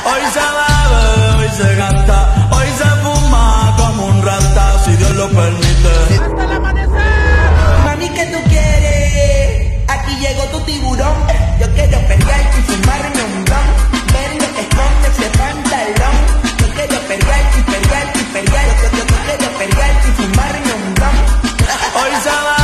Hoy se bebe, hoy se gasta, hoy se fuma como un rata, si Dios lo permite. ¡Hasta el amanecer! Mami, ¿qué tú quieres? Aquí llegó tu tiburón. Yo quiero pelear y fumarme un blon. Ver lo que esconde ese pantalón. Yo quiero pelear y pelear y pelear. Yo quiero pelear y fumarme un blon. Hoy se bebe.